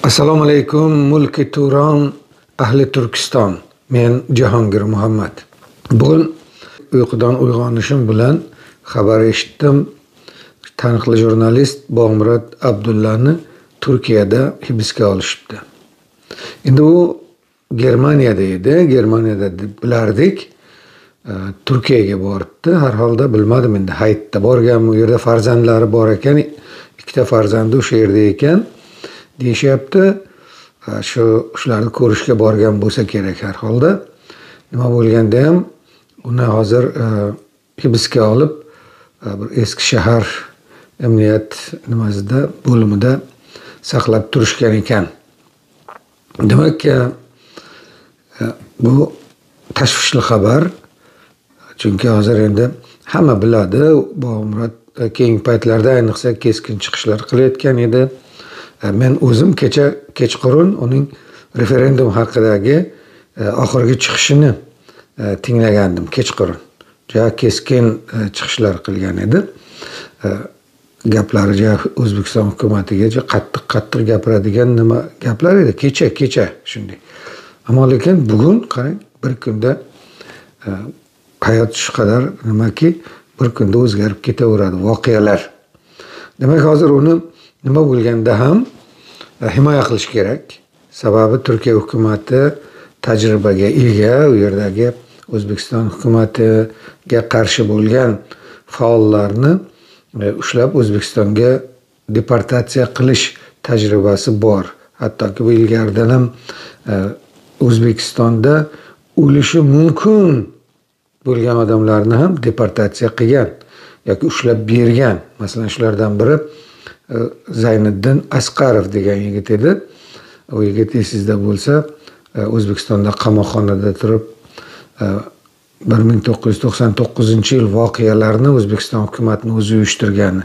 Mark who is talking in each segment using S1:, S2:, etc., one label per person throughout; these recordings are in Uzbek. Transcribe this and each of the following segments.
S1: Assalomu alaykum, mulki Turon, ahli Turkiston. Men Jahongir Muhammad. Bugun uyqudan uyg'onishim bilan xabar eshitdim. Taniqli jurnalist Bog'murod Abdullani Turkiyada hibsga olishibdi. Endi u Germaniyada edi. Germaniyada bilardik. Turkiyaga boribdi. Har holda bilmadim endi hayitda borganmi, u yerda farzandlari bor ekan, ikkita farzandi o'sha yerda ekan. Deyishyapti, shularni ko'rishga borgan bo'lsa kerak har holda. Nima bo'lganda ham uni hozir hibsga olib bir eski shahar emniyat bo'limida saqlab turishgan ekan. Demak, bu tashvishli xabar. Chunki hozir endi hamma biladi, Bog'murod keyingi paytlarda ayniqsa keskin chiqishlar qilayotgan edi. Men o'zim kechqurun uning referendum haqidagi oxirgi chiqishini tinglagandim kechqurun. Juda keskin chiqishlar qilgan edi. Gaplari O'zbekiston hukumatiga qattiq gapiradigan nima gaplar edi. Kecha shunday. Ammo lekin bugun qarang, bir kunda hayot shu qadar nimaki bir kunda o'zgarib ketaveradi voqealar. Demak, hozir uni nima bo'lganda ham himoya qilish kerak. Sababi Turkiya hukumati tajribaga ega, u yerdagi O'zbekiston hukumatiga qarshi bo'lgan faollarni ushlab O'zbekistonga deportatsiya qilish tajribasi bor. Hattoki bu ilgaridan ham O'zbekistonda o'lishi mumkin bo'lgan odamlarni ham deportatsiya qilgan yoki ushlab bergan. Masalan, shulardan biri Zayniddin Asqarov degan yigit edi. U yigit esingizda bo'lsa, O'zbekistonda qamoqxonada turib 1999-yil voqealarni O'zbekiston hukumatining o'zi uyushtirgani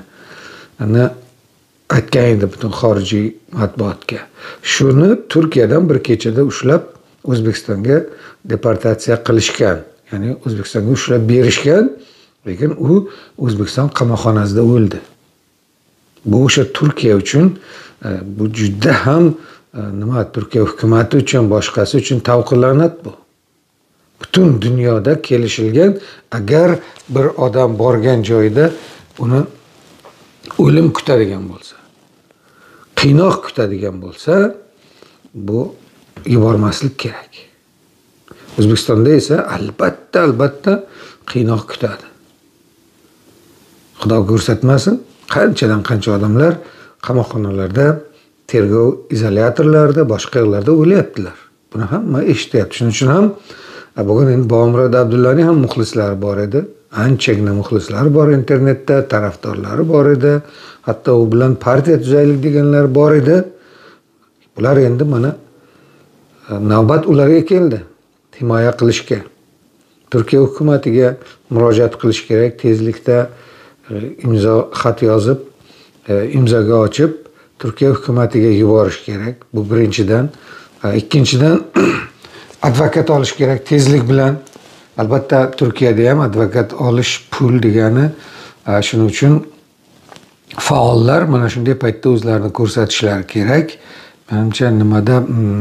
S1: aytgan edi butun xorijiy matbuotga. Shuni Turkiyadan bir kechada ushlab O'zbekistonga deportatsiya qilishgan. Ya'ni O'zbekistonga ushlab berishgan, lekin u O'zbekiston qamoqxonasida o'ldi. Bu o'sha Turkiya uchun bu juda ham Turkiya hukumati uchun, boshqasi uchun tavqillanat bu. Butun dunyoda kelishilgan, agar bir odam borgan joyda uni o'lim kutadigan bo'lsa, qiynoq kutadigan bo'lsa, bu yubormaslik kerak. O'zbekistonda esa albatta qiynoq kutadi. Xudo ko'rsatmasin, qanchadan qancha odamlar qamoqxonalarda, tergov izolyatorlarida, boshqa yerlarda o'lyaptilar. Buni hamma eshityapti. Shuning uchun ham bugun endi Bog'murod Abdullaning ham muxlislari bor edi. Anchagina muxlislari bor internetda, tarafdorlari bor edi. Hatto u bilan partiya tuzaylik deganlar bor edi. Bular endi mana navbat ularga keldi. Himoya qilishga. Turkiya hukumatiga murojaat qilish kerak, tezlikda imzo xat yozib, imzoga ochib Turkiya hukumatiga yuborish kerak. Bu birinchidan. Ikkinchidan advokat olish kerak tezlik bilan. Albatta Turkiyada ham advokat olish pul degani, shuning uchun faollar mana shunday paytda o'zlarini ko'rsatishlari kerak. Menimcha nimada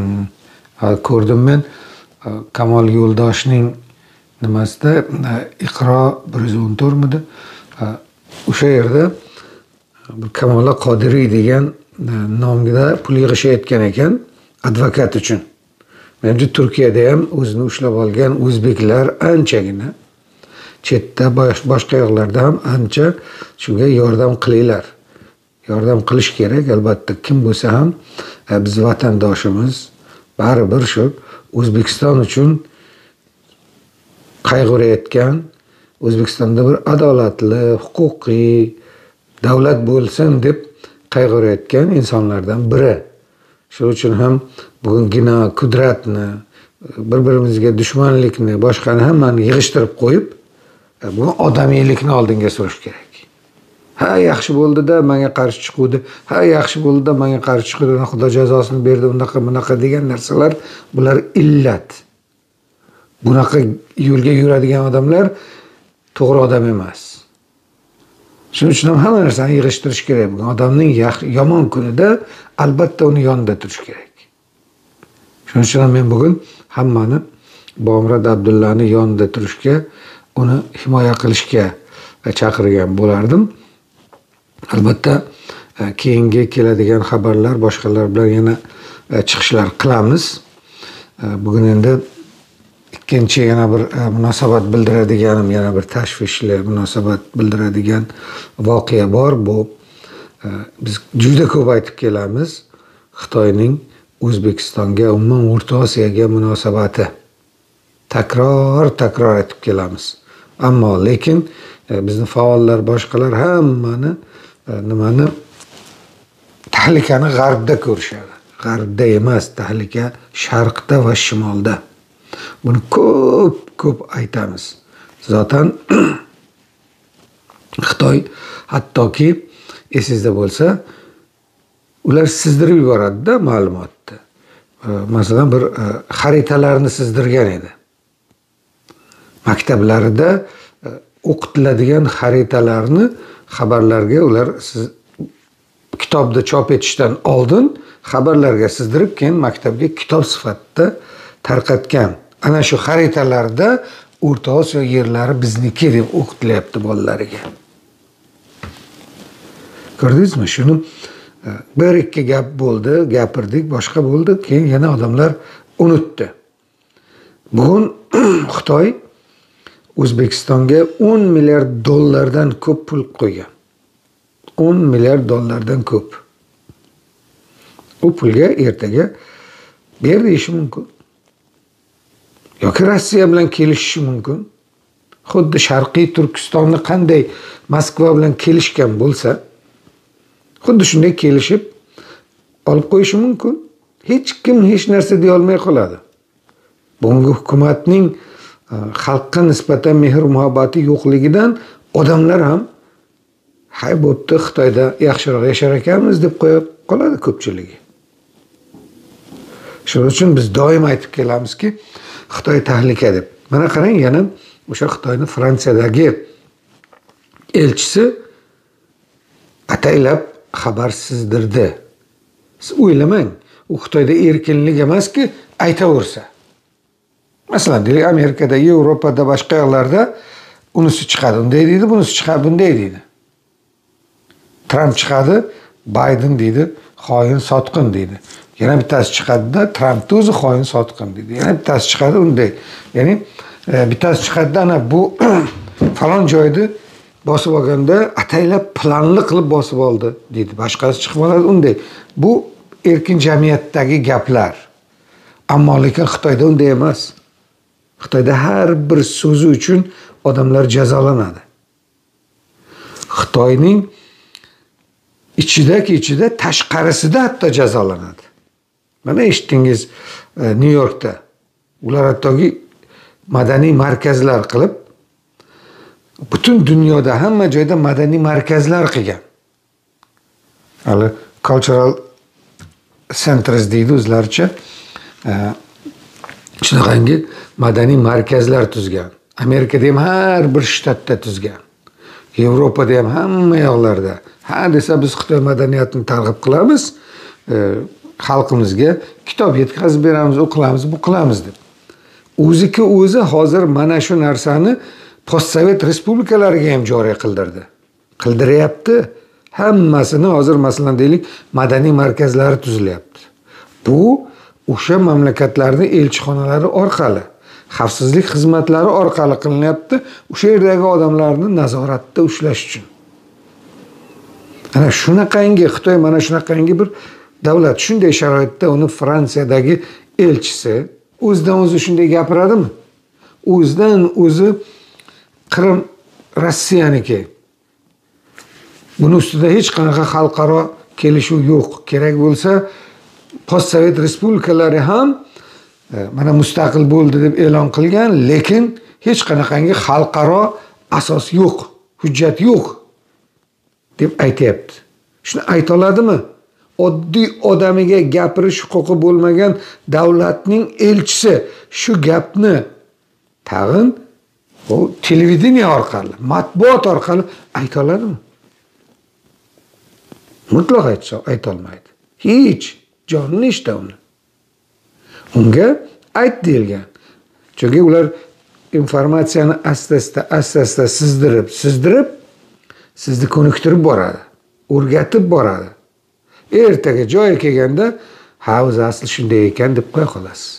S1: ko'rdim men Kamol Yo'ldoshning nimasida Iqro 114 midi? O'sha yerda Kamola Qodiriy degan nomda pul yig'ishayotgan ekan advokat uchun. Menimcha Turkiyada ham o'zini ushlab olgan o'zbeklar anchagina, chetda boshqa yoqlarda ham ancha shunga yordam qilinglar. Yordam qilish kerak albatta, kim bo'lsa ham biz vatandoshimiz, baribir shu O'zbekiston uchun qayg'urayotgan, O'zbekistonda bir adolatli, huquqiy davlat bo'lsin deb qayg'urayotgan insonlardan biri. Shuning uchun ham bugungina qudratni, bir-birimizga dushmanlikni, boshqani hammani yig'ishtirib qo'yib, bu odamiylikni oldinga surish kerak. Ha, yaxshi bo'ldi-da, menga qarshi chiquvdi. Ha, yaxshi bo'ldi-da, menga qarshi chiqdi. Xudo jazosini berdi, bunaqa degan narsalar, bular illat. Bunaqa yo'lga yuradigan odamlar to'g'ri odam emas. Shuning uchun ham hamma narsani yig'ishtirish kerak. Bugun odamning yomon kunida albatta uni yonida turish kerak. Shuning uchun ham men bugun hammani Bomurod Abdullani yonida turishga, uni himoya qilishga chaqirgan bo'lardim. Albatta keyingi keladigan xabarlar, boshqalar bilan yana chiqishlar qilamiz. Bugun endi ikkinchi yana bir munosabat bildiradiganim, yana bir tashvishli munosabat bildiradigan voqea bor. Bu biz juda ko'p aytib kelamiz. Xitoyning O'zbekistonga, umuman O'rta Osiyoga munosabati. Takror aytib kelamiz. Ammo lekin bizni faollar, boshqalar hammani nimani tahlikani g'arbda ko'rishadi. G'arbda emas, tahlika sharqda va shimolda. Buni ko'p aytamiz. Zotan Xitoy hattoki esingizda bo'lsa, ular sizdirib yuboradi-da ma'lumotni. Masalan, bir xaritalarni sizdirgan edi. Maktablarida o'qitiladigan xaritalarni xabarlarga ular kitobda chop etishdan oldin xabarlarga sizdirib, keyin maktabga kitob sifatida tarqatgan. Ana shu xaritalarda O'rta Osiyo yerlari bizniki deb o'qitilyapti bolalariga. Ko'rdingizmi? Shuni bir ikki gap bo'ldi, gapirdik, boshqa bo'ldi, keyin yana odamlar unutdi. Bugun Xitoy O'zbekistonga 10 milliard dollardan ko'p pul qo'ygan. 10 milliard dollardan ko'p. U pulga ertaga ber deyishi mumkin. Yoki Rossiya bilan kelishishi mumkin. Xuddi Sharqiy Turkistonni qanday Moskva bilan kelishgan bo'lsa, xuddi shunday kelishib olib qo'yishi mumkin. Hech kim hech narsa deya olmay qoladi. Bunga hukumatning xalqqa nisbatan mehr-muhabbati yo'qligidan odamlar ham hay bo'pti, Xitoyda yaxshiroq yashar ekanmiz deb qo'yib qoladi ko'pchiligi. Shuning uchun biz doim aytib kelamizki, Xitoy tahlika deb. Mana qarang, yana o'sha Xitoyning Fransiyadagi elchisi ataylab xabar sizdirdi. Siz o'ylamang, u Xitoyda erkinlik emaski, aytaversa. Masalan, deylik Amerikada, Yevropada, boshqa yerlarda unisi chiqadi, unday deydi, bunisi chiqadi, bunday deydi. Trump chiqadi, Biden deydi, xoin sotqin deydi. Yana bittasi chiqadi-da, Trumpni o'zi xoin sotqin deydi. Yana bittasi chiqadi unday. Ya'ni bittasi chiqadi, ana bu falon joyni bosib olganda ataylab planli qilib bosib oldi deydi. Boshqasi chiqib oladi unday. Bu erkin jamiyatdagi gaplar. Ammo lekin Xitoyda unday emas. Xitoyda har bir so'zi uchun odamlar jazolanadi. Xitoyning ichida tashqarisida hatto jazolanadi. Mana eshitdingiz, New Yorkda ular hattoki madaniy markazlar qilib, butun dunyoda hamma joyda madaniy markazlar qilgan. Hali cultural centers deydi o'zlaricha. Shunaqangi madaniy markazlar tuzgan. Amerikada ham har bir shtatda tuzgan. Yevropada ham hamma yoqlarda. Ha desa biz Xitoy madaniyatini targ'ib qilamiz, xalqimizga kitob yetkazib beramiz, o'qilamiz, bu qilamiz deb. O'zi hozir mana shu narsani postsovet respublikalariga ham joriy qildirdi. Qildiryapti. Hammasini hozir masalan deylik madaniy markazlari tuzilyapti. Bu o'sha mamlakatlarning elchixonalari orqali, xavfsizlik xizmatlari orqali qilinyapti, o'sha yerdagi odamlarni nazoratda ushlash uchun. Ana shunaqangi Xitoy mana shunaqangi bir davlat, shunday sharoitda uni Fransiyadagi elchisi o'zidan o'zi shunday gapiradimi? O'zidan o'zi Qrim Rossiyaniki. Buni ustida hech qanaqa xalqaro kelishuv yo'q. Kerak bo'lsa postsovet respublikalari ham mana mustaqil bo'ldi deb e'lon qilgan, lekin hech qanaqangi xalqaro asos yo'q, hujjat yo'q deb aytayapti. Shuni ayta oladimi? Oddiy odamiga gapirish huquqi bo'lmagan davlatning elchisi shu gapni tag'in televideniya orqali, matbuot orqali ayta oladimi? mutlaq aytolmaydi. Hech jonini eshita uni. Unga ayt deyilgan. Chunki ular informatsiyani asta-asta sizdirib sizni ko'niktirib boradi, o'rgatib boradi. Ertaga joyi kelganda, ha, o'zi asli shunday ekan deb qo'ya qolasiz.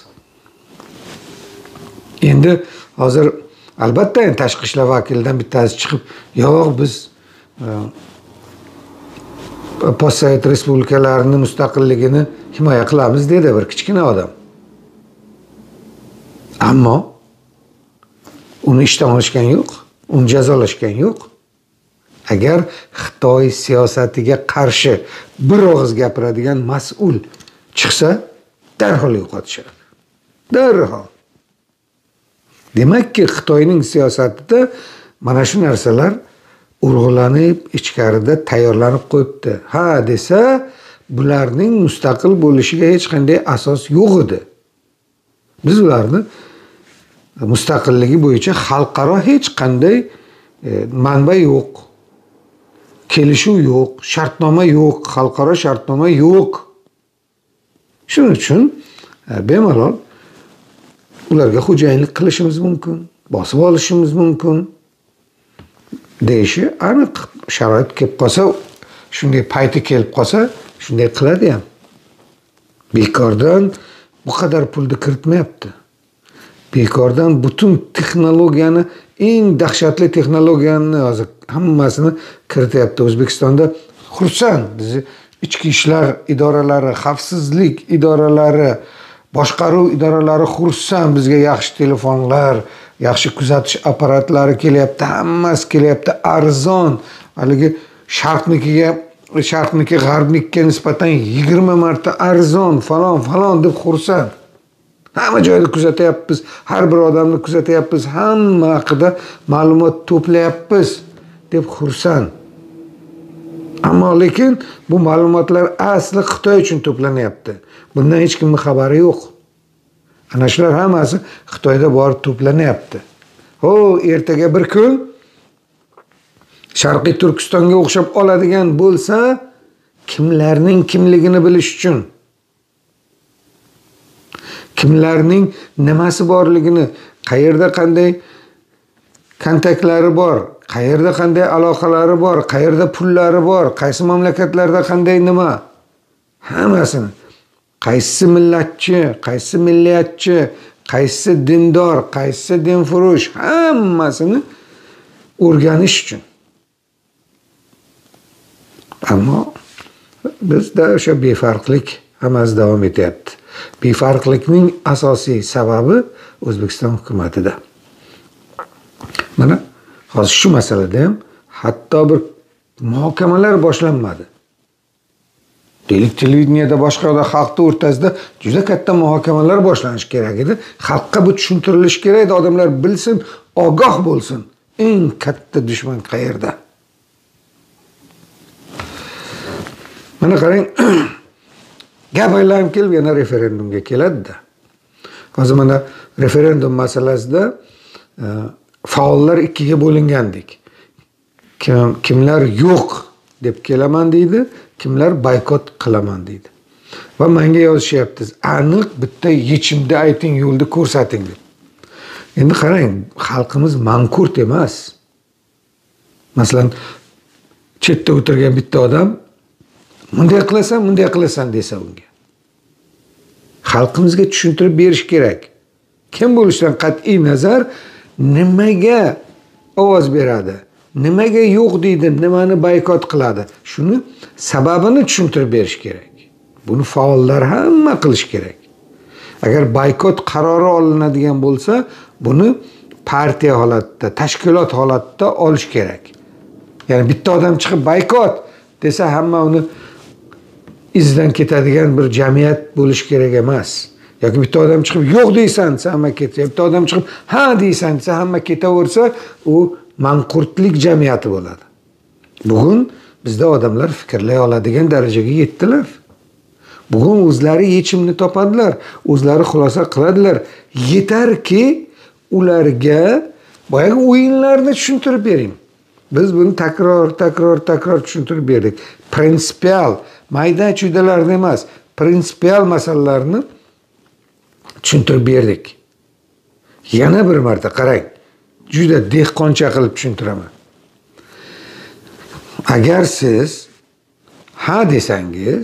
S1: Endi hozir albatta tashqi ishlar vakilidan bittasi chiqib, "Yo'q, biz postsovet respublikalarining mustaqilligini himoya qilamiz" dedi bir kichkina odam. Ammo uni ishdan olishgan yo'q, uni jazolashgan yo'q. Agar Xitoy siyosatiga qarshi bir og'iz gapiradigan mas'ul chiqsa, darhol yo'qotishadi. Darhol. Demakki, Xitoyning siyosatida mana shu narsalar urg'ulanib, ichkarida tayyorlanib qo'yibdi. Ha desa, bularning mustaqil bo'lishiga hech qanday asos yo'q edi. Biz ularni mustaqilligi bo'yicha xalqaro hech qanday manba yo'q. Kelishuv yo'q, shartnoma yo'q, xalqaro shartnoma yo'q. Shuning uchun bemalol ularga xo'jayinlik qilishimiz mumkin, bosib olishimiz mumkin deyishi aniq. Sharoit kelib qolsa, shunday payti kelib qolsa, shunday qiladi ham. Bekordan bu qadar pulni kiritmayapti. Bekordan butun texnologiyani, eng dahshatli texnologiyani hozir hammasini kirityapti. O'zbekistonda xursand. Biz ichki ishlar idoralari, xavfsizlik idoralari, boshqaruv idoralari xursand. Bizga yaxshi telefonlar, yaxshi kuzatish apparatlari kelyapti, hammasi kelyapti, arzon. Haligi sharqniki g'arbnikiga nisbatan 20 marta arzon, falon deb xursand. Hamma joyda kuzatyapmiz, har bir odamni kuzatyapmiz, hamma haqida ma'lumot to'playapmiz deb xursand. Ammo lekin bu ma'lumotlar asli Xitoy uchun to'planyapti. Bundan hech kimning xabari yo'q. Ana shular hammasi Xitoyda borib to'planyapti. Ertaga bir kun Sharqiy Turkistonga o'xshab oladigan bo'lsa, kimlarning kimligini bilish uchun, kimlarning nimasi borligini, qayerda qanday kontaktlari bor, qayerda qanday aloqalari bor, qayerda pullari bor, qaysi mamlakatlarda qanday nima, hammasini, qaysi millatchi, qaysi milliyatchi, qaysi dindor, qaysi dinfurush, hammasini o'rganish uchun. Ammo bizda o'sha befarqlik hammasi davom etyapti. Befarqlikning asosiy sababi O'zbekiston hukumatida. Mana hozir shu masalada ham hatto bir muhokamalar boshlanmadi. Televideniyada boshqa xalqning o'rtasida juda katta muhokamalar boshlanishi kerak edi. Xalqqa bu tushuntirilishi kerak edi, odamlar bilsin, ogoh bo'lsin. Eng katta dushman qayerda? Mana qarang, gap aylanib kelib yana referendumga keladi-da. Hozir mana referendum masalasida faollar ikkiga bo'lingandik. Kimlar yo'q deb kelaman deydi, kimlar boykot qilaman deydi. Va menga yozishyapti, aniq bitta yechimda ayting, yo'lni ko'rsating deb. Endi qarang, xalqimiz mankurt emas. Masalan, chetda o'tirgan bitta odam bunday qilasan desa unga. Xalqimizga tushuntirib berish kerak. Kim bo'lishidan qat'iy nazar nimaga ovoz beradi, nimaga yo'q deydi, nimani boykot qiladi. Shuni sababini tushuntirib berish kerak. Buni faollar hamma qilish kerak. Agar boykot qarori olinadigan bo'lsa, buni partiya holatda, tashkilot holatda olish kerak. Ya'ni bitta odam chiqib boykot desa hamma uni izdan ketadigan bir jamiyat bo'lish kerak emas. Yoki bitta odam chiqib yo'q deysan desa hamma ketadi. Bitta odam chiqib ha deysan desa hamma ketaversa, u manqurtlik jamiyati bo'ladi. Bugun bizda odamlar fikrlay oladigan darajaga yetdilar. Bugun o'zlari yechimni topadilar, o'zlari xulosa qiladilar. Yetarki ularga boyagi o'yinlarni tushuntirib bering. Biz buni takror tushuntirib berdik. Prinsipial, mayda-chuydalarni emas, prinsipial masalalarni tushuntirib berdik. Yana bir marta qarang. Juda dehqoncha qilib tushuntiraman. Agar siz ha desangiz,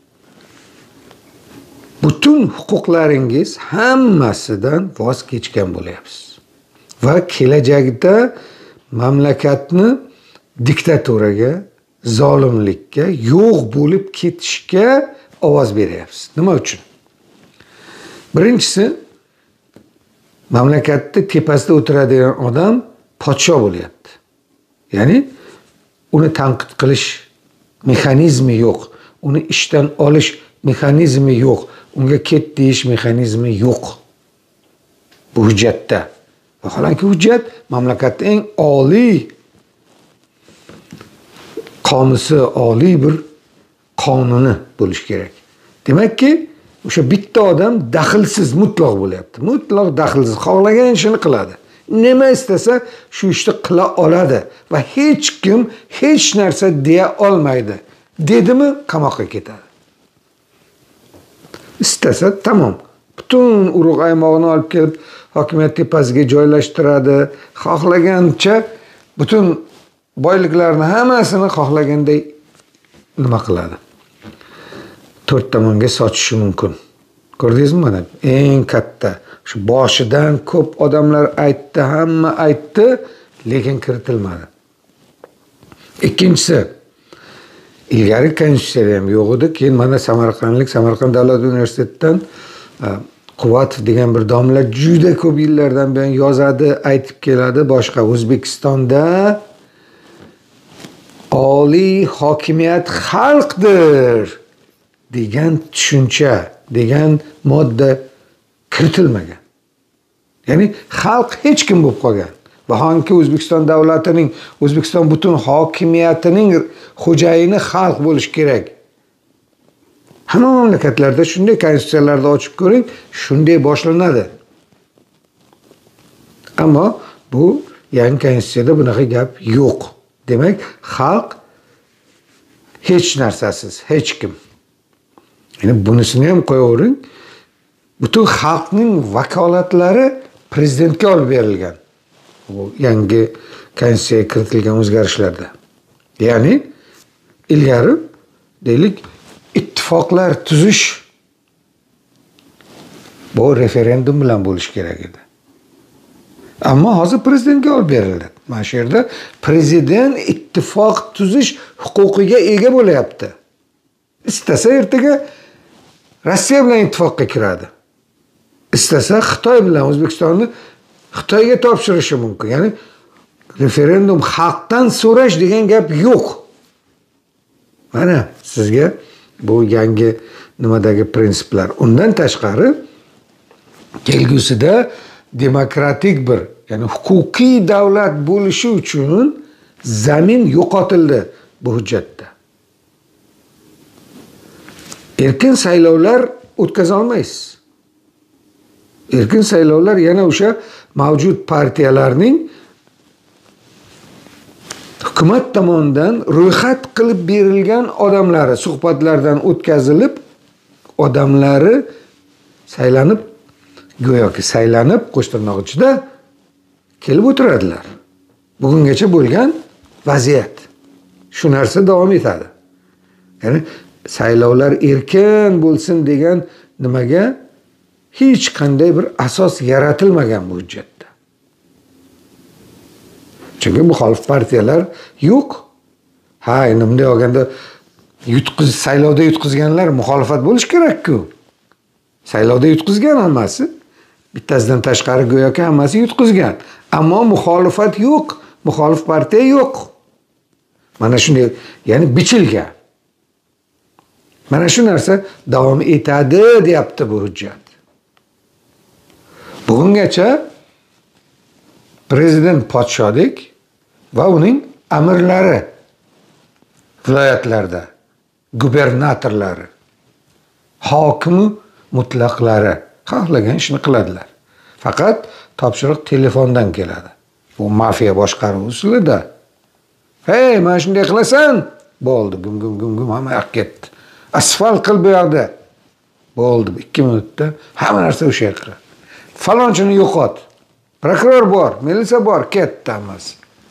S1: butun huquqlaringiz hammasidan voz kechgan bo'lyapsiz. Va kelajakda mamlakatni diktaturaga, zolimlikka, yo'q bo'lib ketishga ovoz beryapsiz. Nima uchun? Birinchisi, mamlakatda tepasida o'tiradigan odam podsho bo'lyapti. Ya'ni uni tanqid qilish mexanizmi yo'q, uni ishdan olish mexanizmi yo'q, unga ket deyish mexanizmi yo'q. Bu hujjatda. Vaholanki hujjat mamlakatda eng oliy qomusi, oliy bir qonuni bo'lish kerak. Demakki, o'sha bitta odam daxlsiz mutlaq bo'lyapti. Mutlaq daxlsiz, xohlagan ishini qiladi. Nima istasa shu ishni qila oladi va hech kim hech narsa deya olmaydi. Dedimi, qamoqqa ketadi. Istasa tamom. Butun urug' aymog'ini olib kelib hokimiyat tepasiga joylashtiradi. Xohlagancha butun boyliklarni hammasini xohlaganday nima qiladi? To'rt tomonga sochishi mumkin. Ko'rdingizmi mana? Eng katta shu boshidan ko'p odamlar aytdi, hamma aytdi, lekin kiritilmadi. Ikkinchisi, ilgari konstitutsiyada ham yo'q edi, keyin mana Samarqand davlat universitetidan Quvatov degan bir domla juda ko'p yillardan buyon yozadi, aytib keladi. Boshqa O'zbekistonda oliy hokimiyat xalqdir degan tushuncha, degan modda kiritilmagan. Ya'ni xalq hech kim bo'lib qolgan. Vaholanki O'zbekiston davlatining, O'zbekiston butun hokimiyatining xo'jayini xalq bo'lish kerak. Hamma mamlakatlarda shunday konstitutsiyalarni ochib ko'ring, shunday boshlanadi. Ammo bu yangi konstitutsiyada bunaqa gap yo'q. Demak, xalq hech narsasiz, hech kim. Ya'ni bunisini ham qo'yavering. Butun xalqning vakolatlari prezidentga olib berilgan. Bu yangi konstitutsiyaga kiritilgan o'zgarishlarda. Ya'ni ilgari deylik ittifoqlar tuzish bu referendum bilan bo'lish kerak edi. Ammo hozir prezidentga olib berildi. Mana shu yerda prezident ittifoq tuzish huquqiga ega bo'lyapti. Istasa ertaga Rossiya bilan ittifoqqa kiradi. Istasa Xitoy bilan O'zbekistonni Xitoyga topshirishi mumkin. Ya'ni referendum xalqdan so'rash degan gap yo'q. Mana sizga bu yangi nimadagi prinsiplar. Undan tashqari kelgusida demokratik bir, ya'ni huquqiy davlat bo'lishi uchun zamin yo'qotildi bu hujjatda. Erkin saylovlar o'tkaza olmaysiz. Erkin saylovlar yana o'sha mavjud partiyalarning hukumat tomonidan ro'yxat qilib berilgan odamlari suhbatlardan o'tkazilib, odamlari saylanib, go'yoki saylanib, qo'shtirnoq ichida kelib o'tiradilar. Bugungacha bo'lgan vaziyat. Shu narsa davom etadi. Ya'ni saylovlar erkin bo'lsin degan nimaga hech qanday bir asos yaratilmagan bu hujjatda. Chunki muxolif partiyalar yo'q. Ha, endi bunday olganda saylovda yutqizganlar muxolifat bo'lish kerak-ku. Saylovda yutqizgan hammasi. Bittasidan tashqari go'yoki hammasi yutqizgan. Ammo muxolifat yo'q. Muxolif partiya yo'q. Mana shunday, ya'ni bichilgan. Mana shu narsa davom etadi, deyapti bu hujjat. Bugungacha prezident podshodek va uning amirlari viloyatlarda, gubernatorlari, hokimi mutlaqlari xohlagan ishni qiladilar. Faqat topshiriq telefondan keladi. Bu mafiya boshqaruv usulida. Hey, mana shunday qilasan, bo'ldi, gum hamma yoqqa ketdi. Asfalt qil bu yoqda. Bo'ldi, 2 minutda hamma narsa o'sha yoqqa. Falonchini yo'qot. Prokuror bor, militsiya bor, ketdi hammasi.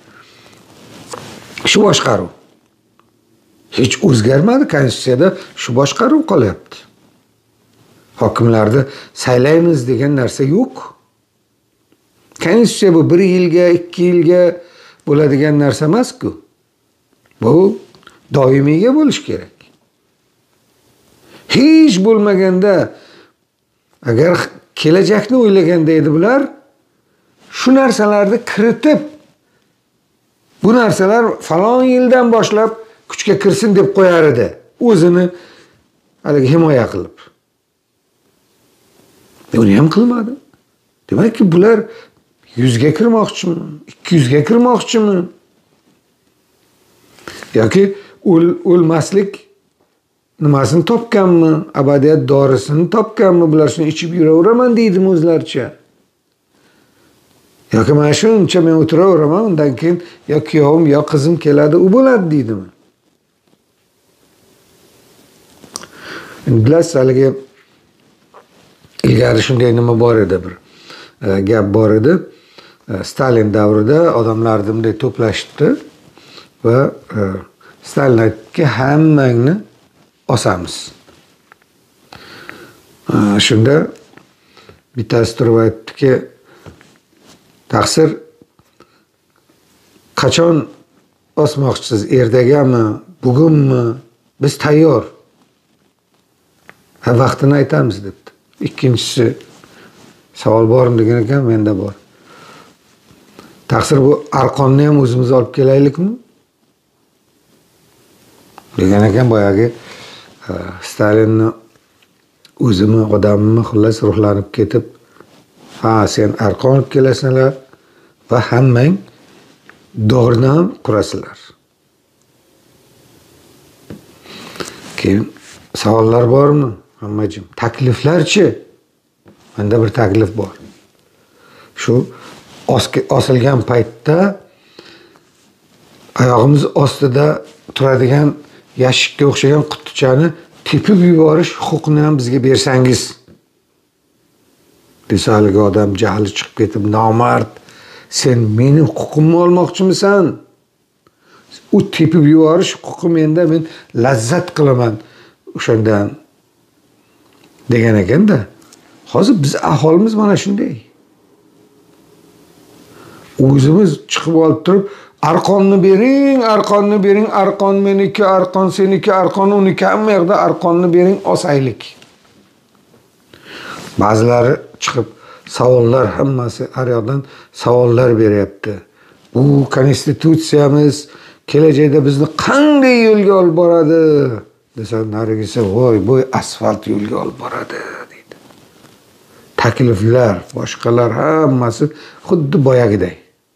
S1: Shu boshqaruv. Hech o'zgarmadi, konstitutsiyada shu boshqaruv qolyapti. Hokimlarni saylaymiz degan narsa yo'q. Konstitutsiya bu 1 yilga, 2 yilga bo'ladigan narsa emas-ku. Bu doimiyga bo'lish kerak. Hech bo'lmaganda agar kelajakni o'ylaganda edi bular, shu narsalarni kiritib, bu narsalar falon yildan boshlab kuchga kirsin deb qo'yar edi. O'zini haligi himoya qilib. Uni ham qilmadi. Demakki bular 100 ga kirmoqchimi, 200 ga kirmoqchimi? Yoki o'lmaslik nimasini topganmi, abadiyat dorisini topganmi, bular shuni ichib yuraveraman deydimi o'zlaricha? Yoki mana shuncha men o'tiraveraman, undan keyin yo kuyovim yo qizim keladi, u bo'ladi deydimi? Bilasiz, haligi ilgari shunday nima bor edi, bir gap bor edi. Stalin davrida odamlar bunday to'plashibdi va Stalin aytdiki, hammangni osamiz. Shunda bittasi turib aytdiki, taqsir, qachon osmoqchisiz? Ertagami, bugunmi? Biz tayyor. Vaqtini aytamiz debdi. Ikkinchisi savol bormi degan ekan, menda bor. Taqsir, bu arqonni ham o'zimiz olib kelaylikmi? Degan ekan boyagi Stalinni o'zimi, odamimni xullas ruhlanib ketib, ha, sen arqon olib kelasizlar va hammang dog'ni ham qurasizlar. Keyin savollar bormi? Hammajim. Takliflarchi? Menda bir taklif bor. Shu osilgan paytda oyog'imiz ostida turadigan yashikka o'xshagan qutichani tepib yuborish huquqini ham bizga bersangiz. Desa haligi odam jahli chiqib ketib, nomard, sen meni huquqimni olmoqchimisan? U tepib yuborish huquqi menda, men lazzat qilaman o'shandan degan ekanda. Hozir biz aholimiz mana shunday. O'zimiz chiqib olib turib, arqonni bering, arqonni bering, arqon meniki, arqon seniki, arqon uniki, hamma yerda arqonni bering, osaylik. Ba'zilari chiqib savollar, hammasi har yoqdan savollar beryapti. Bu konstitutsiyamiz kelajakda bizni qanday yo'lga olib boradi desa, narigisi voy, bu asfalt yo'lga olib boradi deydi. Takliflar, boshqalar hammasi xuddi boyagiday.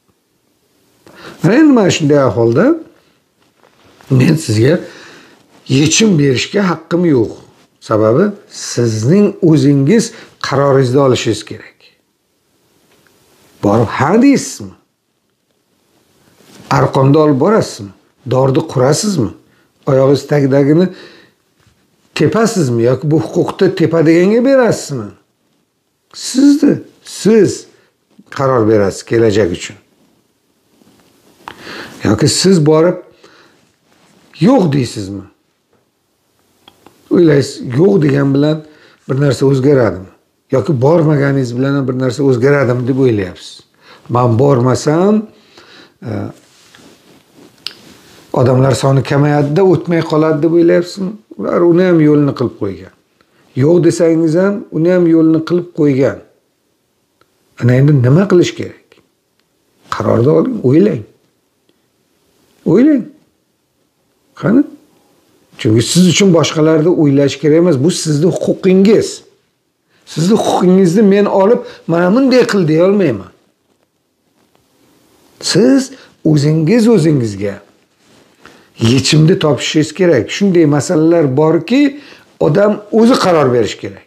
S1: Endi mana shunday ahvolda men sizga yechim berishga haqqim yo'q. Sababi sizning o'zingiz qaroringizni olishingiz kerak. Borib ha deysizmi? Arqonni olib borasizmi? Dorni qurasizmi? Oyog'ingiz tagidagini tepasizmi yoki bu huquqni tepadiganga berasizmi? Siz qaror berasiz kelajak uchun. Yoki siz borib yo'q deysizmi? O'ylaysiz, yo'q degan bilan bir narsa o'zgaradimi? Yoki bormaganingiz bilan bir narsa o'zgaradimi deb o'ylayapsiz. Men bormasam odamlar soni kamayadi-da, o'tmay qoladi deb o'ylayapsizmi? Ular uni ham yo'lini qilib qo'ygan. Yo'q desangiz ham uni ham yo'lini qilib qo'ygan. Ana endi nima qilish kerak? Qarorni oling, o'ylang. O'ylang. Qani? Chunki siz uchun boshqalarni o'ylash kerak emas, bu sizning huquqingiz. Sizning huquqingizni men olib, mana bunday qil deya olmayman. Siz o'zingizga yechimni topishingiz kerak. Shunday masalalar borki, odam o'zi qaror berish kerak.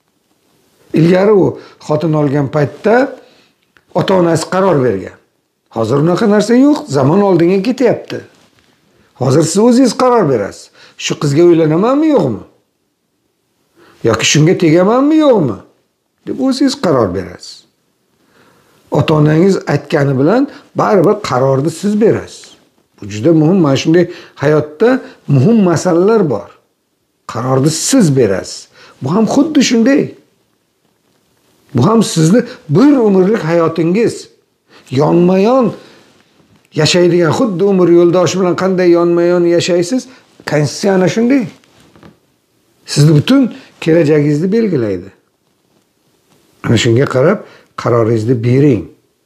S1: Ilgari u xotin olgan paytda ota-onasi qaror bergan. Hozir unaqa narsa yo'q. Zamon oldinga ketyapti. Hozir siz o'zingiz qaror berasiz. Shu qizga uylanamanmi, yo'qmi? Yoki shunga tegamanmi, yo'qmi? deb o'zingiz qaror berasiz. Ota-onangiz aytgani bilan baribir qarorni siz berasiz. Bu juda muhim. Mana shunday hayotda muhim masalalar bor. Qarorni siz berasiz. Bu ham xuddi shunday. Bu ham sizni bir umrlik hayotingiz. Yonma-yon yashaydigan, xuddi umr yo'ldoshi bilan qanday yonma-yon yashaysiz, konstitutsiya ana shunday. Sizni butun kelajagingizni belgilaydi. Ana shunga qarab qaroringizni bering.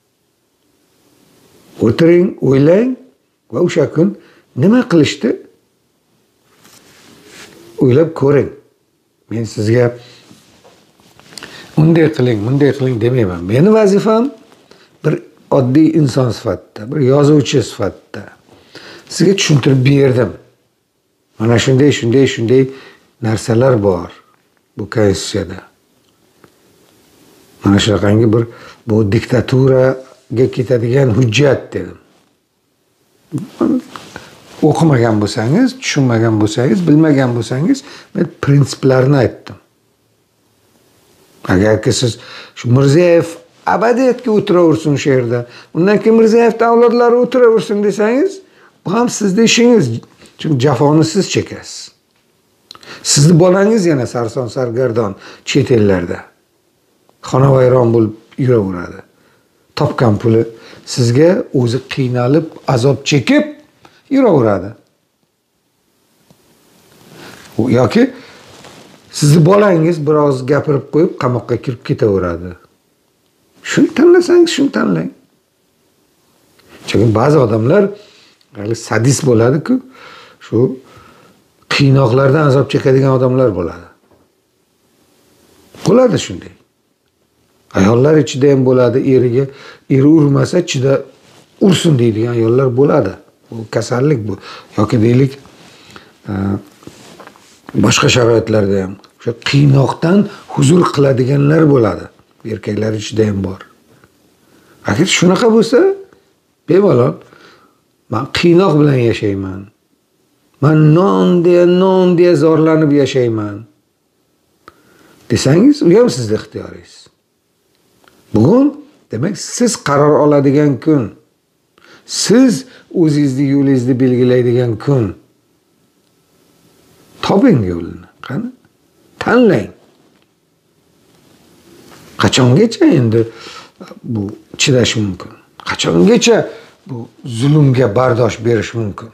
S1: O'tiring, o'ylang va o'sha kun nima qilishni o'ylab ko'ring. Men sizga unday qiling demayman. Meni vazifam bir oddiy inson sifatida, bir yozuvchi sifatida sizga tushuntirib berdim. Mana shunday narsalar bor bu konstitutsiyada. Mana shunaqangi bir bu diktaturaga ketadigan hujjat dedim. O'qimagan bo'lsangiz, tushunmagan bo'lsangiz, bilmagan bo'lsangiz, men prinsiplarni aytdim. Agarki siz shu Mirziyoyev abadiyatga o'tiraversin shu yerda, undan keyin Mirziyoyevning avlodlari o'tiraversin desangiz, bu ham sizning ishingiz. Chunki jafoni siz chekasiz. Sizni bolangiz yana sarson sargardon chet ellarda xonavayron bo'lib yuraveradi. Topgan puli sizga o'zi qiynalib, azob chekib yuraveradi. Yoki sizni bolangiz biroz gapirib qo'yib qamoqqa kirib ketaveradi. Shuni tanlasangiz, shuni tanlang. Chunki ba'zi odamlar sadist bo'ladi-ku, shu qiynoqlardan azob chekadigan odamlar bo'ladi. Bo'ladi shunday. Ayollar ichida ham bo'ladi, eri urmasa ichida ursin deydigan ayollar bo'ladi. Bu kasallik bu. Yoki deylik, boshqa sharoitlarda ham o'sha qiynoqdan huzur qiladiganlar bo'ladi. Erkaklar ichida ham bor. Agar shunaqa bo'lsa, bemalol men qiynoq bilan yashayman. Men non deya zorlanib yashayman desangiz, u ham sizning ixtiyoringiz. Bugun demak siz qaror oladigan kun. Siz o'zingizni yo'lingizni belgilaydigan kun. Toping yo'lini. Qani? Tanlang. Qachongacha endi bu chidash mumkin? Qachongacha bu zulmga bardosh berish mumkin?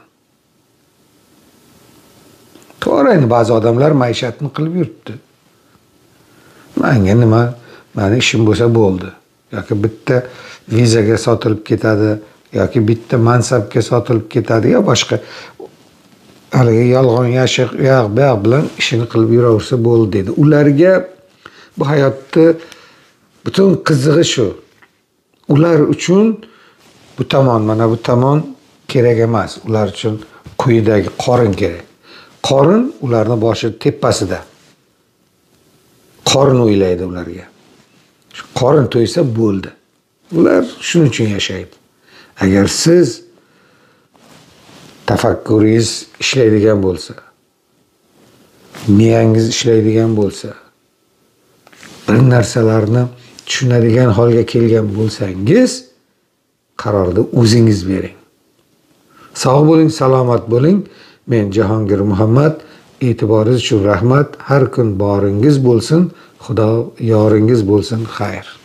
S1: To'g'ri, ba'zi odamlar maishatni qilib yuribdi. Menga nima, meni ishim bo'lsa bo'ldi. Yoki bitta vizaga sotilib ketadi, yoki bitta mansabga sotilib ketadi, yo boshqa haligi yolg'on yashiq yoq bilan ishini qilib yuraversa bo'ldi dedi. Ularga bu hayotni butun qizig'i shu. Ular uchun bu tomon, mana bu tomon kerak emas. Ular uchun quyidagi qorin kerak. Qorin ularning boshi tepasida. Qorin o'ylaydi ularga. Shu qorin to'ysa bo'ldi. Ular shuning uchun yashaydi. Agar siz tafakkuringiz ishlaydigan bo'lsa, miyangiz ishlaydigan bo'lsa, bir narsalarni tushunadigan holga kelgan bo'lsangiz, qarorni o'zingiz bering. Sog' bo'ling, salomat bo'ling. Men Jahongir Muhammad. E'tiboringiz uchun rahmat. Har kun boringiz bo'lsin. Xudo yoringiz bo'lsin. Xayr.